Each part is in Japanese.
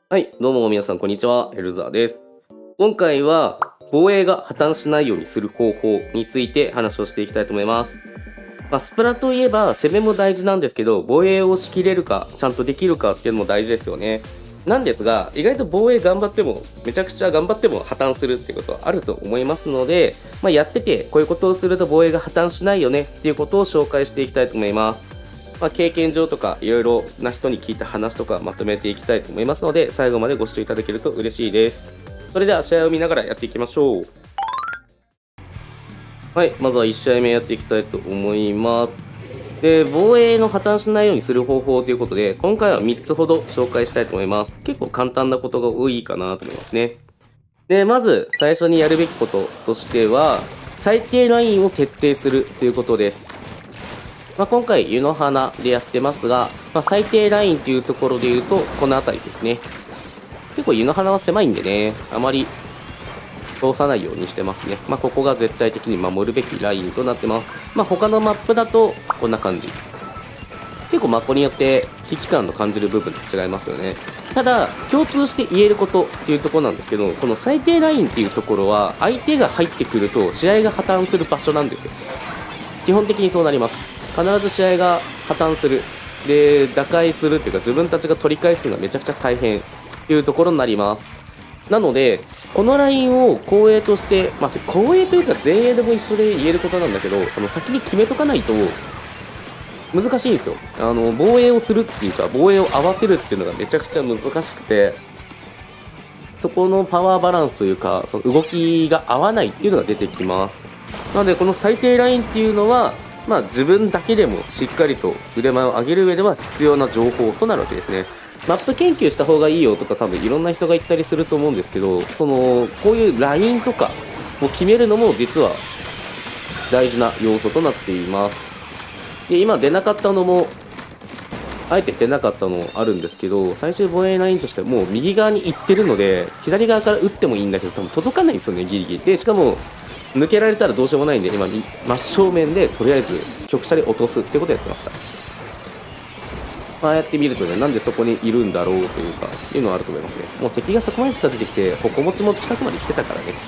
はい、どうも皆さんこんにちは、エルザーです。今回は防衛が破綻しないようにする方法について話をしていきたいと思います。スプラといえば攻めも大事なんですけど、防衛をしきれるか、ちゃんとできるかっていうのも大事ですよね。なんですが、意外と防衛頑張っても、めちゃくちゃ頑張っても破綻するっていうことはあると思いますので、やっててこういうことをすると防衛が破綻しないよねっていうことを紹介していきたいと思います。経験上とかいろいろな人に聞いた話とかまとめていきたいと思いますので、最後までご視聴いただけると嬉しいです。それでは試合を見ながらやっていきましょう。はい、まずは1試合目やっていきたいと思います。で、防衛の破綻しないようにする方法ということで、今回は3つほど紹介したいと思います。結構簡単なことが多いかなと思いますね。で、まず最初にやるべきこととしては、最低ラインを徹底するということです。今回湯の花でやってますが、最低ラインというところで言うとこの辺りですね。結構湯の花は狭いんでね、あまり通さないようにしてますね。ここが絶対的に守るべきラインとなってます。他のマップだとこんな感じ。結構マップによって危機感の感じる部分って違いますよね。ただ共通して言えることっていうところなんですけど、この最低ラインっていうところは相手が入ってくると試合が破綻する場所なんですよ。基本的にそうなります。必ず試合が破綻する。で、打開するっていうか自分たちが取り返すのがめちゃくちゃ大変っていうところになります。なので、このラインを後衛として、後衛というか前衛でも一緒で言えることなんだけど、先に決めとかないと難しいんですよ。防衛をするっていうか、防衛を合わせるっていうのがめちゃくちゃ難しくて、そこのパワーバランスというか、その動きが合わないっていうのが出てきます。なので、この最低ラインっていうのは、自分だけでもしっかりと腕前を上げる上では必要な情報となるわけですね。マップ研究した方がいいよとか多分いろんな人が言ったりすると思うんですけど、こういうラインとかを決めるのも実は大事な要素となっています。で、今出なかったのも、あえて出なかったのあるんですけど、最終防衛ラインとしてはもう右側に行ってるので、左側から打ってもいいんだけど多分届かないんですよね、ギリギリ。で、しかも抜けられたらどうしようもないんで、今真正面でとりあえず局舎で落とすってことをやってました。ああやって見るとね、なんでそこにいるんだろうというかいうのはあると思いますね。もう敵がそこまで近づいてきて、矛持ちも近くまで来てたからね。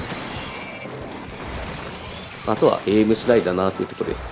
あとはエイム次第だなというところです。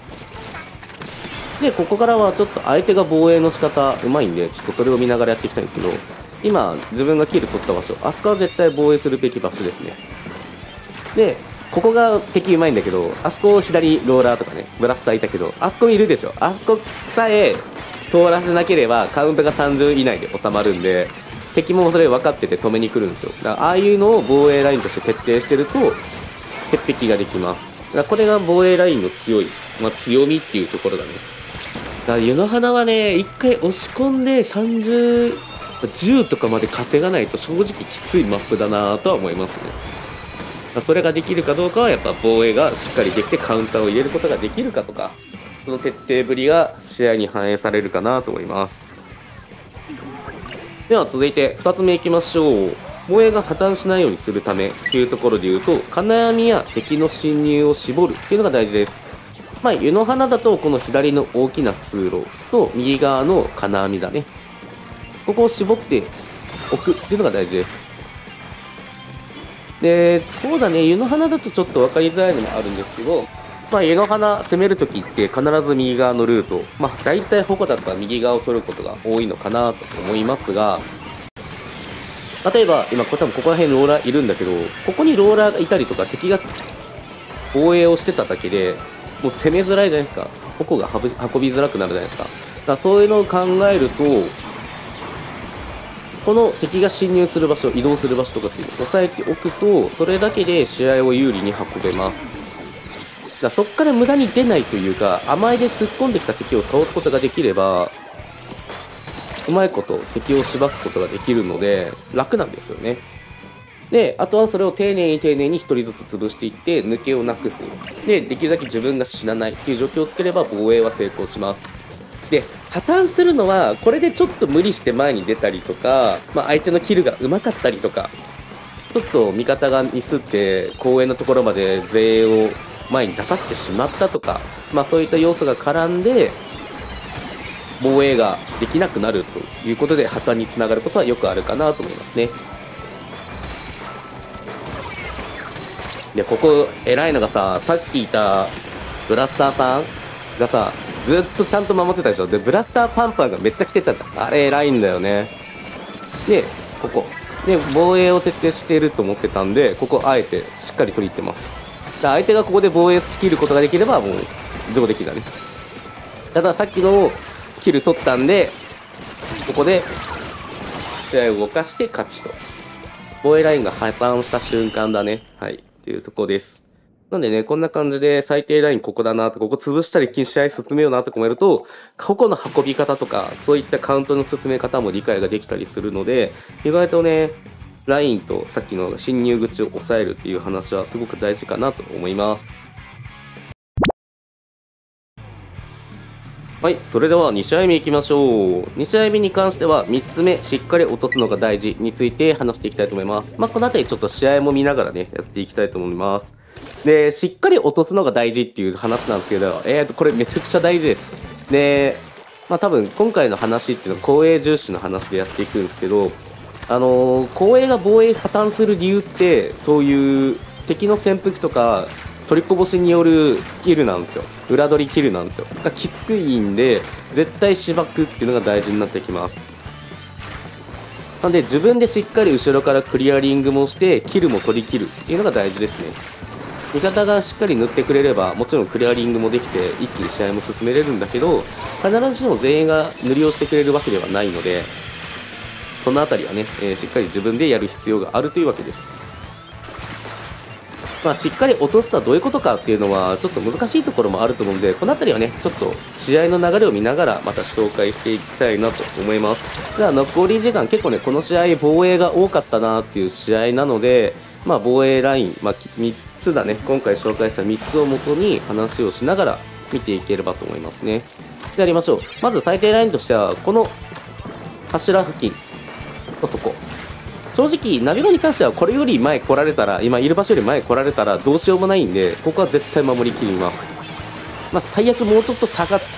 で、ここからはちょっと相手が防衛の仕方うまいんで、ちょっとそれを見ながらやっていきたいんですけど、今自分がキル取った場所、あそこは絶対防衛するべき場所ですね。で、ここが敵うまいんだけど、あそこ左ローラーとかね、ブラスターいたけど、あそこいるでしょ。あそこさえ通らせなければカウントが30以内で収まるんで、敵もそれ分かってて止めに来るんですよ。だからああいうのを防衛ラインとして徹底してると、鉄壁ができます。だからこれが防衛ラインの強みっていうところだね。だから湯の花はね、一回押し込んで30、10とかまで稼がないと正直きついマップだなとは思いますね。それができるかどうかはやっぱ防衛がしっかりできてカウンターを入れることができるかとか、その徹底ぶりが試合に反映されるかなと思います。では続いて2つ目いきましょう。防衛が破綻しないようにするためというところで言うと、金網や敵の侵入を絞るっていうのが大事です。湯の花だとこの左の大きな通路と右側の金網だね。ここを絞っておくっていうのが大事です。で、そうだね、湯の花だとちょっと分かりづらいのもあるんですけど、湯の花攻めるときって必ず右側のルート、大体矛だったら右側を取ることが多いのかなと思いますが、例えば今多分ここら辺ローラーいるんだけど、ここにローラーがいたりとか敵が防衛をしてただけでもう攻めづらいじゃないですか。矛が運びづらくなるじゃないですか。だからそういうのを考えると、この敵が侵入する場所、移動する場所とかっていうのを押さえておくと、それだけで試合を有利に運べます。だからそこから無駄に出ないというか、甘えで突っ込んできた敵を倒すことができれば、うまいこと敵をしばくことができるので楽なんですよね。で、あとはそれを丁寧に1人ずつ潰していって抜けをなくす。で、できるだけ自分が死なないっていう状況を作れば防衛は成功します。で、破綻するのはこれでちょっと無理して前に出たりとか、相手のキルがうまかったりとか、ちょっと味方がミスって後衛のところまで前衛を前に出させてしまったとか、そういった要素が絡んで防衛ができなくなるということで破綻につながることはよくあるかなと思いますね。で、ここ偉いのがさ、さっきいたブラスターさんがさ、ずっとちゃんと守ってたでしょ。で、ブラスターパンパンがめっちゃ来てたじゃん。あれ偉いんだよね。で、ここ。で、防衛を徹底していると思ってたんで、ここあえてしっかり取り入ってます。だ相手がここで防衛しきることができれば、もう上出来だね。たださっきのキル取ったんで、ここで試合を動かして勝ちと。防衛ラインが破綻した瞬間だね。はい。っていうところです。なんでね、こんな感じで最低ラインここだなと、ここ潰したり試合進めようなとかもやると、個々の運び方とか、そういったカウントの進め方も理解ができたりするので、意外とね、ラインとさっきの侵入口を抑えるっていう話はすごく大事かなと思います。はい、それでは2試合目いきましょう。2試合目に関しては3つ目、しっかり落とすのが大事について話していきたいと思います。この辺りちょっと試合も見ながらね、やっていきたいと思います。で、しっかり落とすのが大事っていう話なんですけど、これめちゃくちゃ大事です。で、多分今回の話っていうのは後衛重視の話でやっていくんですけど、後衛が防衛破綻する理由って、そういう敵の潜伏とか、取りこぼしによるキルなんですよ。裏取りキルなんですよ。がきついんで、絶対しばくっていうのが大事になってきます。なんで自分でしっかり後ろからクリアリングもして、キルも取り切るっていうのが大事ですね。味方がしっかり塗ってくれれば、もちろんクリアリングもできて、一気に試合も進めれるんだけど、必ずしも全員が塗りをしてくれるわけではないので、そのあたりはね、しっかり自分でやる必要があるというわけです。しっかり落とすとはどういうことかっていうのは、ちょっと難しいところもあると思うんで、このあたりはね、ちょっと試合の流れを見ながら、また紹介していきたいなと思います。では、残り時間、結構ね、この試合、防衛が多かったなっていう試合なので、防衛ライン、3つだね、今回紹介した3つをもとに話をしながら見ていければと思いますね。で、やりましょう。まず最低ラインとしては、この柱付近とそこ。正直、ナビゴに関してはこれより前来られたら、今いる場所より前来られたらどうしようもないんで、ここは絶対守りきります。最悪もうちょっと下がって、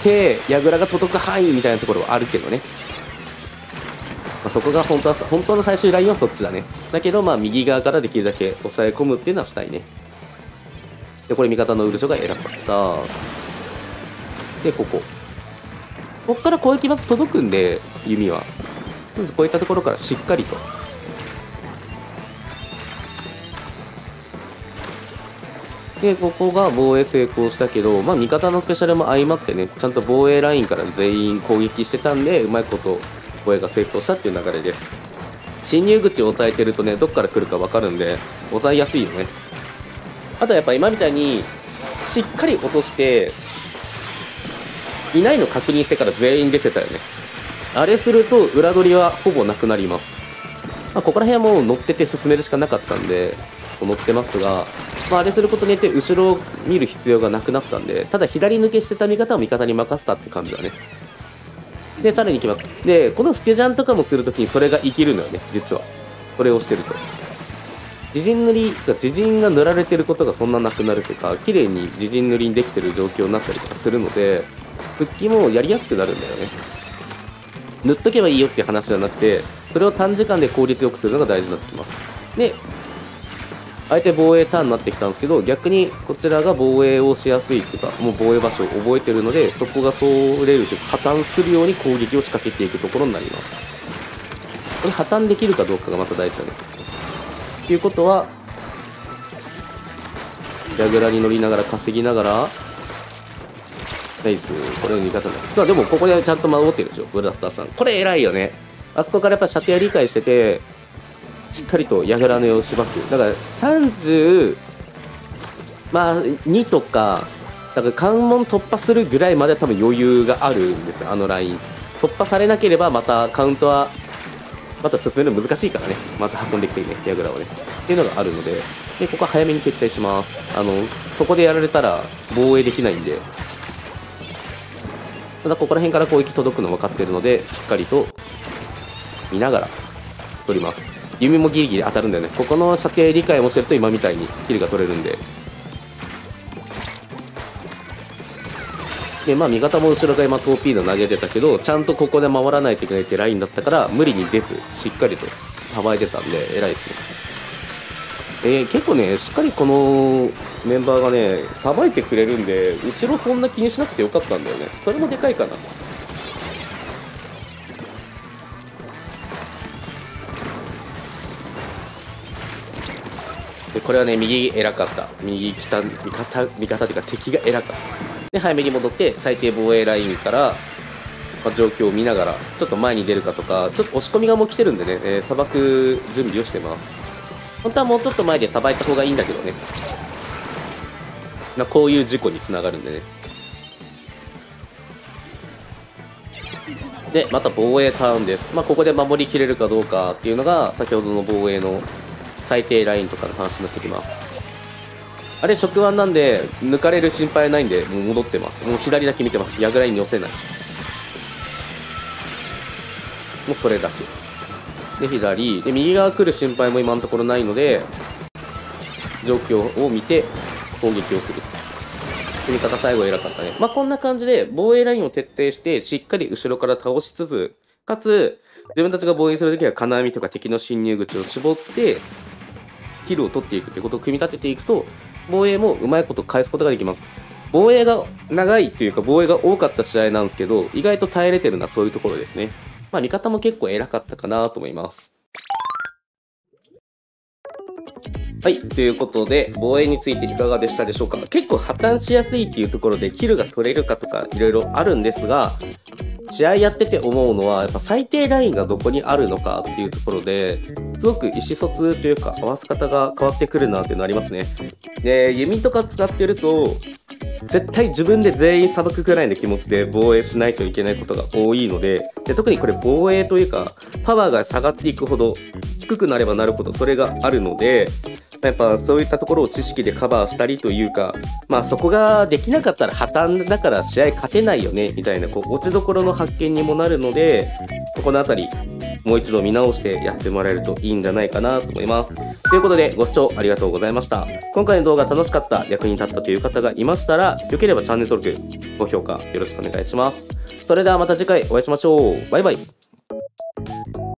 櫓が届く範囲みたいなところはあるけどね。そこが本当の最終ラインはそっちだね。だけど、右側からできるだけ抑え込むっていうのはしたいね。で、これ味方のウルショが偉かった。で、ここ。こっから攻撃まず届くんで、弓は。まずこういったところからしっかりと。で、ここが防衛成功したけど、味方のスペシャルも相まってね、ちゃんと防衛ラインから全員攻撃してたんで、うまいこと防衛が成功したっていう流れで、侵入口を抑えてるとね、どっから来るか分かるんで、抑えやすいよね。あとはやっぱ今みたいに、しっかり落として、いないの確認してから全員出てたよね。あれすると、裏取りはほぼなくなります。ここら辺はもう乗ってて進めるしかなかったんで、乗ってますが、あれすることによって後ろを見る必要がなくなったんで、ただ左抜けしてた味方を味方に任せたって感じだね。で、さらに行きます。で、このスケジャンとかもするときにそれが生きるのよね、実は。それをしてると。自陣塗り、自陣が塗られてることがそんななくなるとか、綺麗に自陣塗りにできてる状況になったりとかするので、復帰もやりやすくなるんだよね。塗っとけばいいよっていう話じゃなくて、それを短時間で効率よくするのが大事になってきます。で、相手防衛ターンになってきたんですけど、逆にこちらが防衛をしやすいというか、もう防衛場所を覚えてるので、そこが通れるというか、破綻するように攻撃を仕掛けていくところになります。これ破綻できるかどうかがまた大事だね。ということは、櫓に乗りながら稼ぎながら、ナイス、これの味方です。でもここでちゃんと守ってるでしょ、ブラスターさん。これ偉いよね。あそこからやっぱ射程理解してて、しっかりと櫓の様子ばく。だから30、2とか、だから関門突破するぐらいまで多分余裕があるんですよ、あのライン。突破されなければまたカウントは、また進めるの難しいからね。また運んできてね、櫓をね。っていうのがあるので、で、ここは早めに撤退します。そこでやられたら防衛できないんで、ただここら辺から攻撃届くの分かってるので、しっかりと見ながら取ります。弓もギリギリ当たるんだよね。ここの射程理解もしてると今みたいにキルが取れるんで。 で、まあ味方も後ろが今トーピード投げてたけど、ちゃんとここで守らないといけないってラインだったから、無理に出ず、しっかりとさばいてたんで、偉いですね。結構ね、しっかりこのメンバーがね、さばいてくれるんで、後ろそんな気にしなくてよかったんだよね。それもでかいかな。で、これはね、右偉かった。右来た、味方っていうか敵が偉かった。で、早めに戻って、最低防衛ラインから、まあ、状況を見ながら、ちょっと前に出るかとか、ちょっと押し込みがもう来てるんでね、さばく準備をしてます。本当はもうちょっと前でさばいた方がいいんだけどね。こういう事故につながるんでね。で、また防衛ターンです。まあ、ここで守りきれるかどうかっていうのが、先ほどの防衛の最低ラインとかの話になってきます。あれ、触腕なんで、抜かれる心配ないんで、もう戻ってます。もう左だけ見てます。ヤグラインに寄せない。もうそれだけ。で、左。で、右側来る心配も今のところないので、状況を見て攻撃をする。組み方最後偉かったね。まあ、こんな感じで防衛ラインを徹底して、しっかり後ろから倒しつつ、かつ、自分たちが防衛するときは金網とか敵の侵入口を絞って、キルを取っていくということを組み立てていくと、防衛もうまいこと返すことができます。防衛が長いというか、防衛が多かった試合なんですけど、意外と耐えれてるのはそういうところですね。まあ、味方も結構偉かったかなと思います。はい。ということで、防衛についていかがでしたでしょうか。結構破綻しやすいっていうところで、キルが取れるかとか、いろいろあるんですが、試合やってて思うのは、やっぱ最低ラインがどこにあるのかっていうところで、すごく意思疎通というか、合わせ方が変わってくるなっていうのありますね。で、弓とか使ってると、絶対自分で全員さばくくらいの気持ちで防衛しないといけないことが多いので、特にこれ防衛というか、パワーが下がっていくほど、低くなればなるほどそれがあるので、やっぱそういったところを知識でカバーしたりというか、まあそこができなかったら破綻だから試合勝てないよねみたいなこう落ちどころの発見にもなるので、このあたりもう一度見直してやってもらえるといいんじゃないかなと思います。ということでご視聴ありがとうございました。今回の動画楽しかった、役に立ったという方がいましたら、よければチャンネル登録、高評価よろしくお願いします。それではまた次回お会いしましょう。バイバイ。